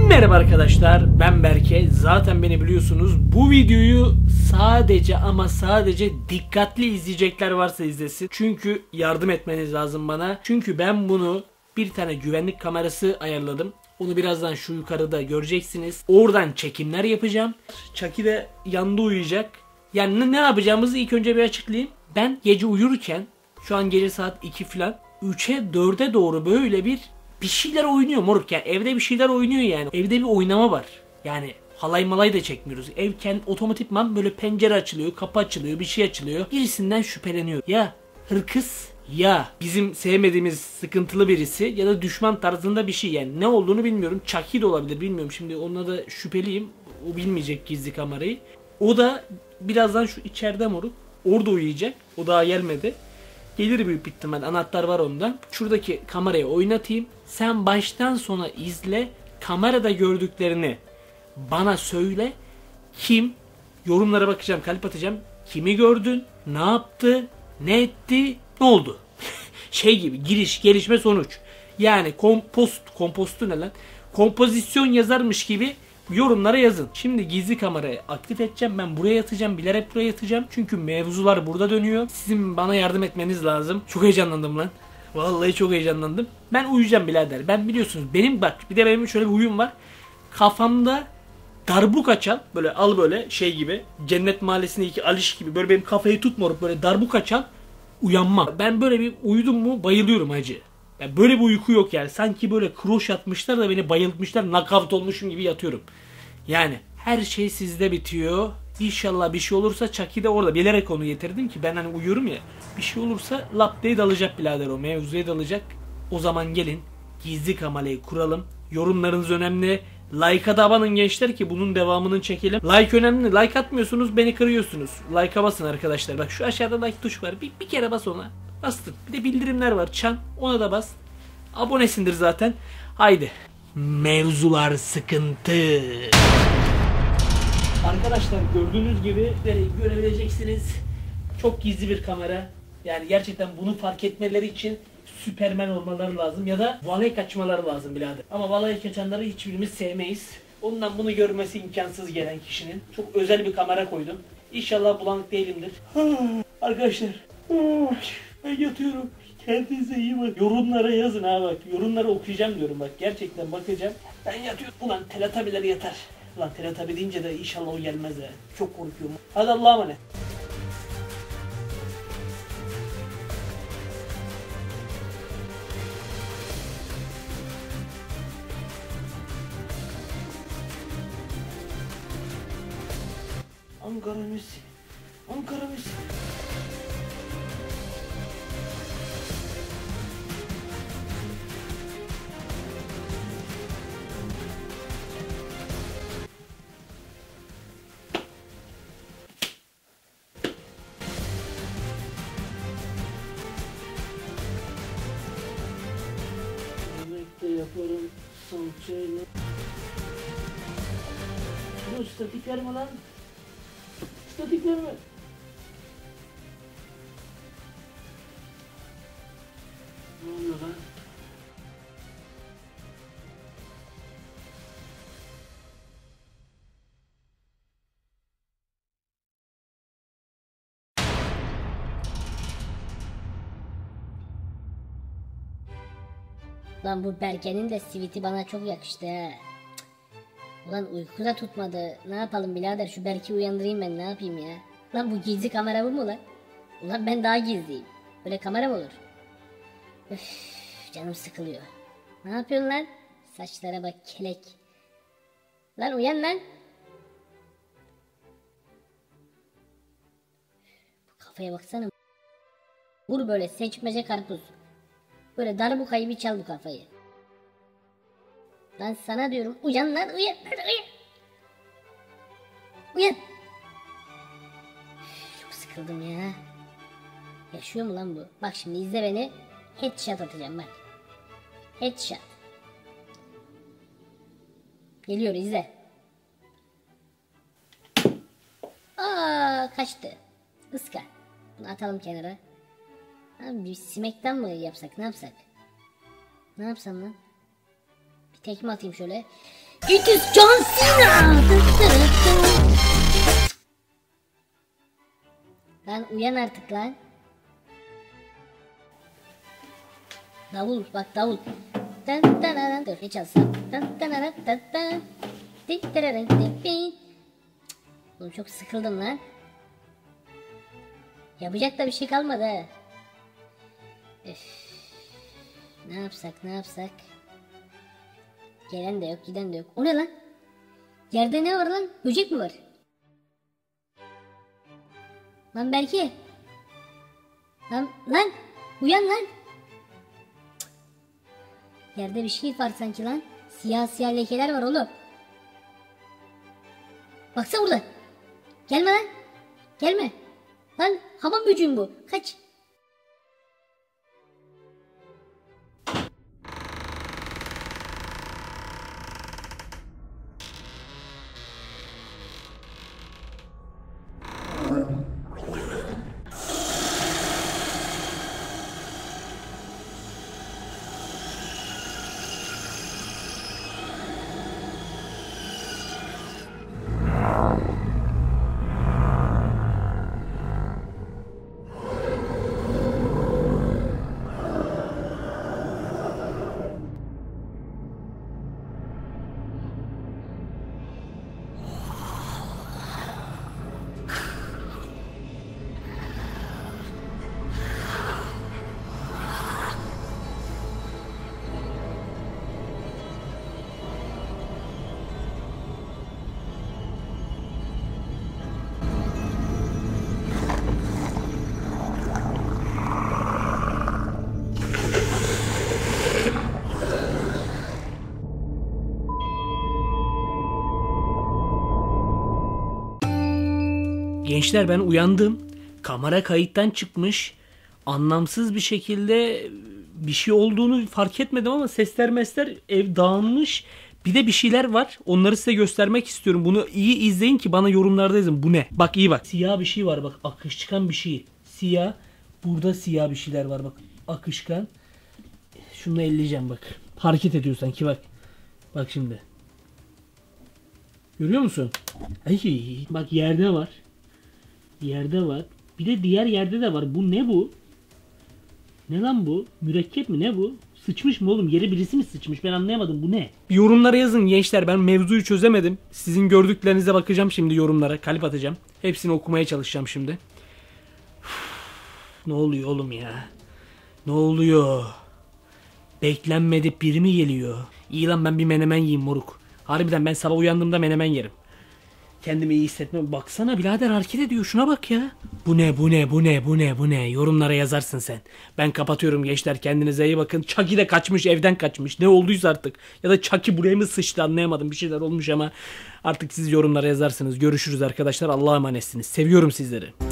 Merhaba arkadaşlar, ben Berke. Zaten beni biliyorsunuz. Bu videoyu sadece ama sadece dikkatli izleyecekler varsa izlesin. Çünkü yardım etmeniz lazım bana. Çünkü ben bunu bir tane güvenlik kamerası ayarladım. Onu birazdan şu yukarıda göreceksiniz. Oradan çekimler yapacağım. Chucky de yanında uyuyacak. Yani ne yapacağımızı ilk önce bir açıklayayım. Ben gece uyurken, şu an gece saat 2 falan, 3'e 4'e doğru böyle bir şeyler oynuyor moruk ya. Evde bir şeyler oynuyor yani. Evde bir oynama var. Yani halay malay da çekmiyoruz. Ev kendi otomatikman böyle pencere açılıyor, kapı açılıyor, bir şey açılıyor. Birisinden şüpheleniyor. Ya hırkız, ya bizim sevmediğimiz sıkıntılı birisi, ya da düşman tarzında bir şey yani. Ne olduğunu bilmiyorum. Chucky de olabilir, bilmiyorum. Şimdi ona da şüpheliyim. O bilmeyecek gizli kamerayı. O da birazdan şu içeride moruk. Orada uyuyacak. O daha gelmedi. Gelir büyük ihtimal. Anahtar var onda. Şuradaki kamerayı oynatayım. Sen baştan sona izle. Kamerada gördüklerini bana söyle. Kim? Yorumlara bakacağım. Kalp atacağım. Kimi gördün? Ne yaptı? Ne etti? Ne oldu? Şey gibi. Giriş, gelişme, sonuç. Yani kompostu ne lan? Kompozisyon yazarmış gibi yorumlara yazın. Şimdi gizli kamerayı aktif edeceğim. Ben buraya yatacağım. Bilerek buraya yatacağım. Çünkü mevzular burada dönüyor. Sizin bana yardım etmeniz lazım. Çok heyecanlandım lan. Vallahi çok heyecanlandım. Ben uyuyacağım birader. Ben biliyorsunuz benim bak bir de benim şöyle bir huyum var. Kafamda darbuka çal. Böyle al böyle şey gibi. Cennet Mahallesi'ndeki Aliş gibi. Böyle benim kafayı tutmuyorum. Böyle darbuka çal. Uyanmam. Ben böyle bir uyudum mu bayılıyorum hacı. Yani böyle bir uyku yok yani. Sanki böyle kroş atmışlar da beni bayıltmışlar. Knockout olmuşum gibi yatıyorum. Yani her şey sizde bitiyor. İnşallah bir şey olursa Chucky de orada. Bilerek onu getirdim ki ben hani uyuyorum ya. Bir şey olursa lap diye dalacak birader o. Mevzuya dalacak. O zaman gelin gizli kamerayı kuralım. Yorumlarınız önemli. Like'a da abanın gençler ki bunun devamını çekelim. Like önemli. Like atmıyorsunuz, beni kırıyorsunuz. Like'a basın arkadaşlar. Bak şu aşağıda like tuş var. Bir kere bas ona. Bastın. Bir de bildirimler var. Çan. Ona da bas. Abonesindir zaten. Haydi. Mevzular sıkıntı. Arkadaşlar gördüğünüz gibi görebileceksiniz. Çok gizli bir kamera. Yani gerçekten bunu fark etmeleri için Süpermen olmaları lazım ya da valet kaçmaları lazım birader. Ama valet kaçanları hiçbirimiz sevmeyiz. Ondan bunu görmesi imkansız gelen kişinin. Çok özel bir kamera koydum. İnşallah bulanık değilimdir. Arkadaşlar ben yatıyorum. Kendinize iyi bak. Yorumlara yazın ha bak. Yorumları okuyacağım diyorum bak. Gerçekten bakacağım. Ben yatıyorum. Ulan Teletabiler yatar. Ulan Teletabi deyince de inşallah o gelmez ha. Çok korkuyorum. Hadi Allah'a emanet. Ankara Messi. Ankara Messi. Yemekte yaparım salçayla. Şunu statik verme lan. Statik verme. Ne oluyor lan? Lan bu Berke'nin de siviti bana çok yakıştı ha. Ulan uyku da tutmadı. Ne yapalım birader, şu Berke'yi uyandırayım ben, ne yapayım ya. Lan bu gizli kamera bu mu lan? Ulan ben daha gizliyim. Böyle kamera mı olur? Üf, canım sıkılıyor. Ne yapıyorsun lan? Saçlara bak kelek. Lan uyan lan. Bu kafaya baksana. Vur böyle seçmece karpuz. Böyle darbukayı bir çal bu kafayı. Lan sana diyorum uyan lan, uyan. Uyan. Çok sıkıldım ya. Yaşıyor mu lan bu? Bak şimdi izle beni. Headshot atacağım bak. Headshot. Geliyor, izle. Kaçtı. Iska. Bunu atalım kenara. Abi bir simekten mi yapsak, ne yapsak? Ne yapsam lan? Bir tekme atayım şöyle. It is John Cena. Lan uyan artık lan. Davul bak davul. Tan tan dur ne çalsam. Tan tan tan tan. Tik tereren tik. Oğlum çok sıkıldım lan. Yapacak da bir şey kalmadı ha. Öf. Ne yapsak? Gelen de yok, giden de yok. O ne lan? Yerde ne var lan? Böcek mi var? Lan Berke. Lan. Uyan lan. Cık. Yerde bir şey var sanki lan. Siyah lekeler var oğlum. Baksana burada. Gelme lan. Gelme. Lan hamam böceğim bu. Kaç. Gençler ben uyandım. Kamera kayıttan çıkmış. Anlamsız bir şekilde bir şey olduğunu fark etmedim ama sesler ev dağılmış. Bir de bir şeyler var. Onları size göstermek istiyorum. Bunu iyi izleyin ki bana yorumlarda yazın. Bu ne? Bak iyi bak. Siyah bir şey var bak. Akışkan bir şey. Siyah. Burada siyah bir şeyler var bak. Akışkan. Şunu elleyeceğim bak. Hareket ediyor sanki bak. Bak şimdi. Görüyor musun? Ay, bak yerde var. Yerde var. Bir de diğer yerde de var. Bu ne bu? Ne lan bu? Mürekkep mi? Ne bu? Sıçmış mı oğlum? Yere birisi mi sıçmış? Ben anlayamadım. Bu ne? Yorumlara yazın gençler. Ben mevzuyu çözemedim. Sizin gördüklerinize bakacağım şimdi yorumlara. Kalp atacağım. Hepsini okumaya çalışacağım şimdi. Ne oluyor oğlum ya? Ne oluyor? Beklenmedik biri mi geliyor? İyi lan ben bir menemen yiyeyim moruk. Harbiden ben sabah uyandığımda menemen yerim. Kendimi iyi hissetmem. Baksana birader hareket ediyor. Şuna bak ya. Bu ne? Yorumlara yazarsın sen. Ben kapatıyorum gençler. Kendinize iyi bakın. Chucky de kaçmış. Evden kaçmış. Ne olduysa artık. Ya da Chucky buraya mı sıçtı anlayamadım. Bir şeyler olmuş ama artık siz yorumlara yazarsınız. Görüşürüz arkadaşlar. Allah'a emanetsiniz. Seviyorum sizleri.